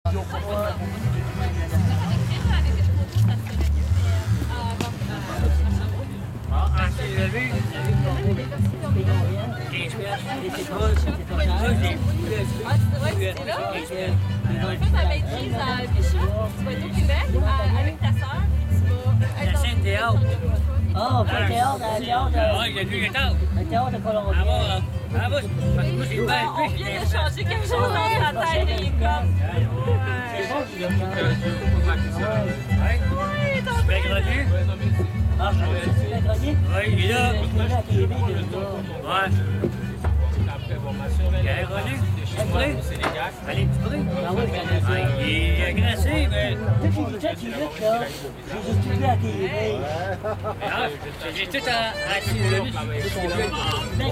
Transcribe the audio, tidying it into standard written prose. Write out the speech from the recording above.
Ta maîtrise à Bichat, tu vas être au Québec avec ta sœur, tu vas être La scène théâtre. Ah, on fait le théâtre, le théâtre. Oui, il y a du théâtre. Le théâtre de Colombie. Ah bon, parce que moi, c'est pas on vient de changer quelque chose dans ta tête et il est comme... C'est bon qu'il a Oui, t'as bien grandi. Ah, c'est bien grandi? Oui, il est là. Il est là à TV, de Ouais. Il est revenu. Allez, tu pries? Ah oui, Il est agressé, mais... depuis que j'étais petit, là, j'ai étudié à TV. J'ai tout à 6 minutes.